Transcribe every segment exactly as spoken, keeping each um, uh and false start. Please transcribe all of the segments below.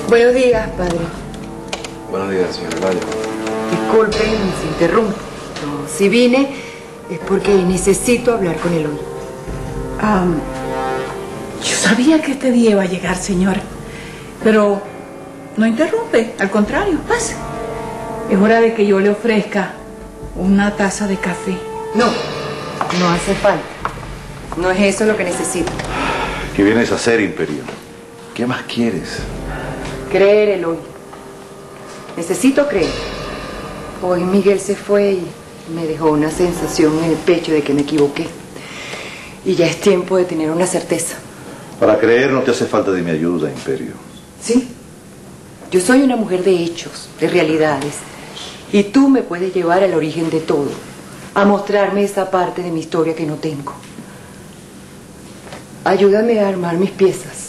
Buenos días, padre. Buenos días, señora Laya. Disculpen si interrumpo. No, si vine es porque necesito hablar con él hoy. Um, yo sabía que este día iba a llegar, señora. Pero no interrumpe, al contrario, pase. Es hora de que yo le ofrezca una taza de café. No, no hace falta. No es eso lo que necesito. ¿Qué vienes a hacer, Imperio? ¿Qué más quieres? Creer, Eloy. Necesito creer. Hoy Miguel se fue y me dejó una sensación en el pecho de que me equivoqué. Y ya es tiempo de tener una certeza. Para creer no te hace falta de mi ayuda, Imperio. Sí. Yo soy una mujer de hechos, de realidades. Y tú me puedes llevar al origen de todo. A mostrarme esa parte de mi historia que no tengo. Ayúdame a armar mis piezas.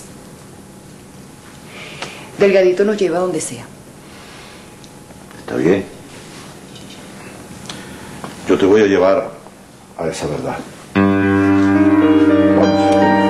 Delgadito nos lleva a donde sea. Está bien. Yo te voy a llevar a esa verdad. Vamos.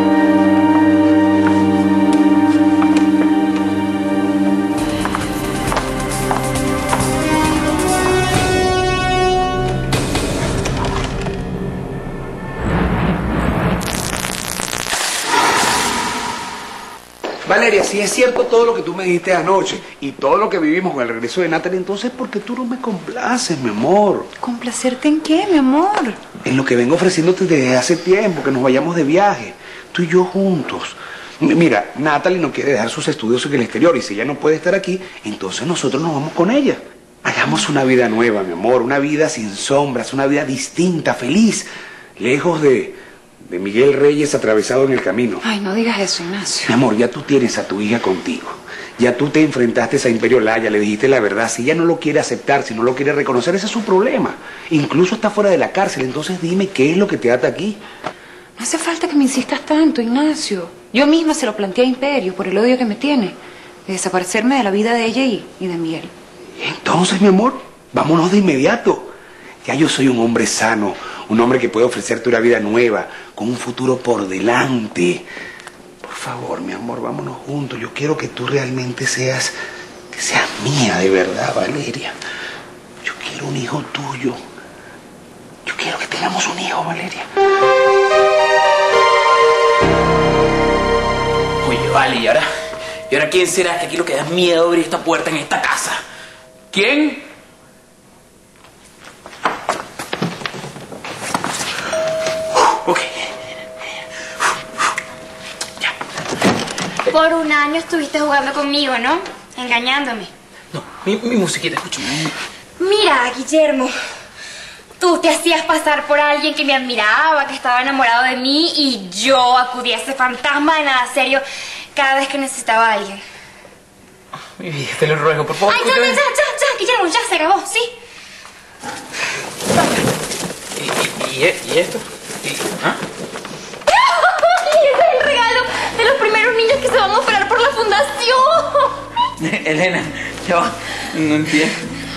Valeria, si es cierto todo lo que tú me dijiste anoche y todo lo que vivimos con el regreso de Natalie, entonces ¿por qué tú no me complaces, mi amor? ¿Complacerte en qué, mi amor? En lo que vengo ofreciéndote desde hace tiempo, que nos vayamos de viaje, tú y yo juntos. M- Mira, Natalie no quiere dejar sus estudios en el exterior y si ella no puede estar aquí, entonces nosotros nos vamos con ella. Hagamos una vida nueva, mi amor, una vida sin sombras, una vida distinta, feliz, lejos de... de Miguel Reyes atravesado en el camino. Ay, no digas eso, Ignacio. Mi amor, ya tú tienes a tu hija contigo. Ya tú te enfrentaste a Imperio Laya, le dijiste la verdad. Si ella no lo quiere aceptar, si no lo quiere reconocer, ese es su problema. Incluso está fuera de la cárcel, entonces dime qué es lo que te ata aquí. No hace falta que me insistas tanto, Ignacio. Yo misma se lo planteé a Imperio por el odio que me tiene. De desaparecerme de la vida de ella y, y de Miguel. Entonces, mi amor, vámonos de inmediato. Ya yo soy un hombre sano, un hombre que puede ofrecerte una vida nueva, con un futuro por delante. Por favor, mi amor, vámonos juntos. Yo quiero que tú realmente seas, que seas mía de verdad, Valeria. Yo quiero un hijo tuyo. Yo quiero que tengamos un hijo, Valeria. Oye, vale, ¿y ahora? ¿Y ahora quién será? Que aquí lo que da miedo abrir esta puerta en esta casa. ¿Quién? Ok. Ya. Por un año estuviste jugando conmigo, ¿no? Engañándome. No, mi, mi musiquita, escúchame. Mira, Guillermo, tú te hacías pasar por alguien que me admiraba, que estaba enamorado de mí, y yo acudí a ese fantasma de nada serio cada vez que necesitaba a alguien. Mi vida, te lo ruego, por favor. Ay, ya, ya, ya, ya, ya, Guillermo, ya se acabó, ¿sí? ¿Y, y, y esto? ¿Y, ¿Ah? ¡Es el regalo de los primeros niños que se van a operar por la fundación! Elena, ya va. No entiendo.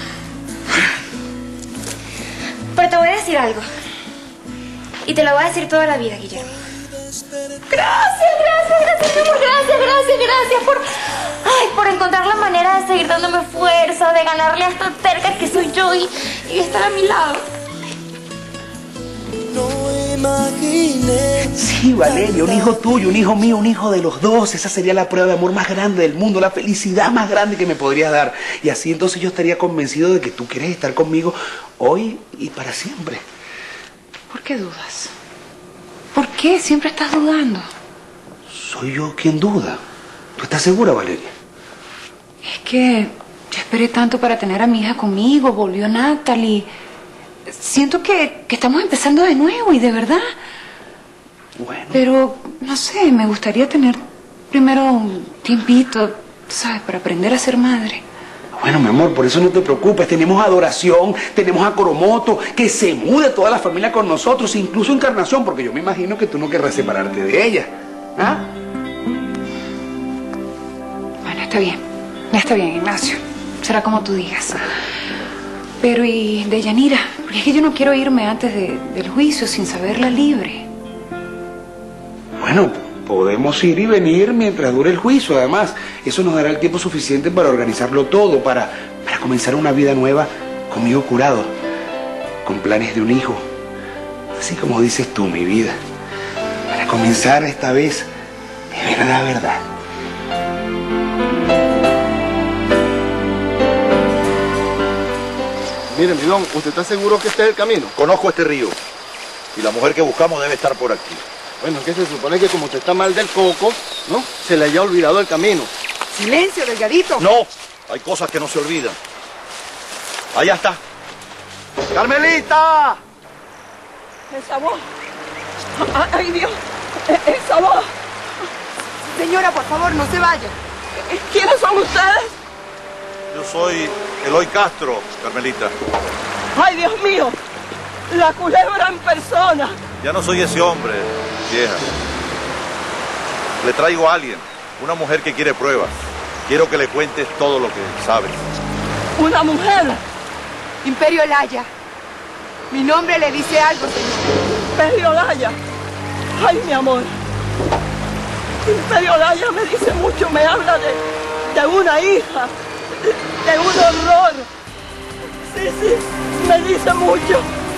Pero te voy a decir algo. Y te lo voy a decir toda la vida, Guillermo. Gracias, gracias, gracias, mi amor. Gracias, gracias, gracias por... Ay, por encontrar la manera de seguir dándome fuerza, de ganarle a esta terca que soy yo y, y de estar a mi lado. Sí, Valeria, un hijo tuyo, un hijo mío, un hijo de los dos. Esa sería la prueba de amor más grande del mundo, la felicidad más grande que me podrías dar. Y así entonces yo estaría convencido de que tú quieres estar conmigo hoy y para siempre. ¿Por qué dudas? ¿Por qué siempre estás dudando? Soy yo quien duda. ¿Tú estás segura, Valeria? Es que yo esperé tanto para tener a mi hija conmigo, volvió Natalie. Siento que, que estamos empezando de nuevo y de verdad. Bueno. Pero, no sé, me gustaría tener primero un tiempito, ¿sabes? Para aprender a ser madre. Bueno, mi amor, por eso no te preocupes. Tenemos adoración, tenemos a Coromoto, que se mude toda la familia con nosotros, incluso Encarnación, porque yo me imagino que tú no querrás separarte de ella. ¿Ah? Bueno, está bien. Está bien, Ignacio. Será como tú digas. Pero, ¿y de Yanira? Porque es que yo no quiero irme antes de, del juicio sin saberla libre. Bueno, podemos ir y venir mientras dure el juicio. Además, eso nos dará el tiempo suficiente para organizarlo todo, para, para comenzar una vida nueva conmigo curado, con planes de un hijo. Así como dices tú, mi vida. Para comenzar esta vez, de verdad, verdad. Mire, mi don, ¿usted está seguro que este es el camino? Conozco este río y la mujer que buscamos debe estar por aquí. Bueno, es que se supone que como usted está mal del coco, ¿no? Se le haya olvidado el camino. Silencio, Delgadito. No, hay cosas que no se olvidan. Allá está. ¡Carmelita! Esa voz. ¡Ay, Dios! ¡Esa voz! Señora, por favor, no se vaya. ¿Quiénes son ustedes? Yo soy Eloy Castro, Carmelita. ¡Ay, Dios mío! La culebra en persona. Ya no soy ese hombre, vieja. Le traigo a alguien, una mujer que quiere pruebas. Quiero que le cuentes todo lo que sabes. ¿Una mujer? Imperio Laya. Mi nombre le dice algo, señor. Imperio Laya. Ay, mi amor. Imperio Laya me dice mucho, me habla de, de una hija, de, de un horror. Sí, sí, me dice mucho.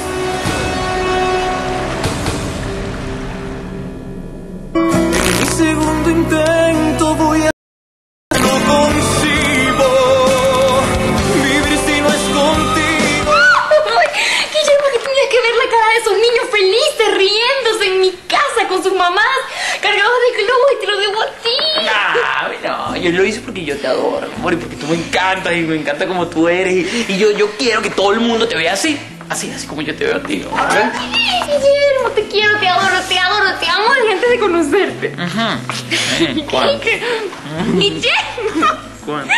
En mi segundo intento voy a... No consigo vivir si no es contigo. Guillermo, que tenía que ver la cara de esos niños felices, riéndose en mi casa con sus mamás, cargados de globos, y te lo debo a ti. Ah, bueno, yo lo hice porque yo te adoro, amor, y porque tú me encantas y me encanta como tú eres. Y, y yo, yo quiero que todo el mundo te vea así, así, así como yo te veo a ti, ¿no? ¿Ven? Guillermo, te quiero, te adoro, te adoro, te amo desde antes de conocerte. Ajá. ¿Cuánto? Guillermo. ¿Cuánto?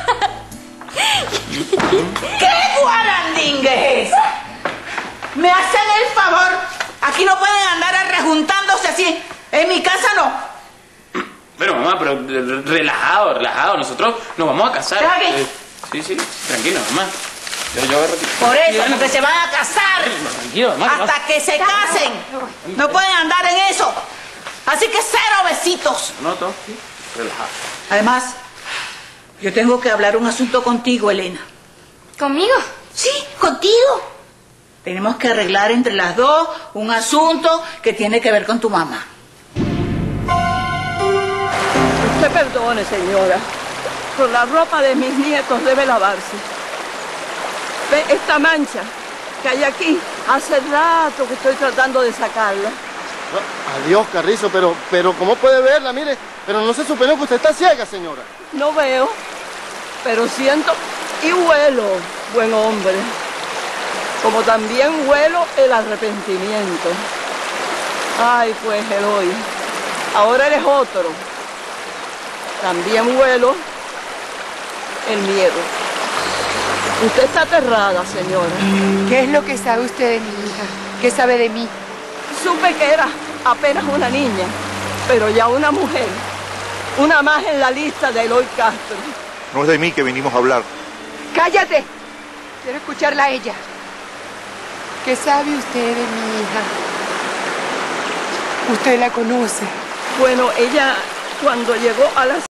¿Qué guarandingue es esa? ¿Me hacen el favor? Aquí no pueden andar rejuntándose así. En mi casa no. Pero mamá, pero relajado, relajado. Nosotros nos vamos a casar. ¿Está bien? Eh, sí, sí, tranquilo, mamá. Yo, yo agarro ti. Por eso, Tranquilo, porque se van a casar. Tranquilo, mamá. ¿qué pasa? Hasta que se casen. No pueden andar en eso. Así que cero besitos. No, todo, sí, relajado. Además, yo tengo que hablar un asunto contigo, Elena. ¿Conmigo? Sí, contigo. Tenemos que arreglar entre las dos un asunto que tiene que ver con tu mamá. Usted perdone, señora, pero la ropa de mis nietos debe lavarse. Ve esta mancha que hay aquí. Hace rato que estoy tratando de sacarla. Adiós, Carrizo, pero, pero ¿cómo puede verla? Mire, pero no se supone que usted está ciega, señora. No veo, pero siento y huelo, buen hombre. Como también huelo el arrepentimiento. Ay, pues, Eloy, ahora eres otro. También huelo el miedo. Usted está aterrada, señora. ¿Qué es lo que sabe usted de mi hija? ¿Qué sabe de mí? Supe que era apenas una niña, pero ya una mujer. Una más en la lista de Eloy Castro. No es de mí que vinimos a hablar. ¡Cállate! Quiero escucharla a ella. ¿Qué sabe usted de mi hija? Usted la conoce. Bueno, ella cuando llegó a la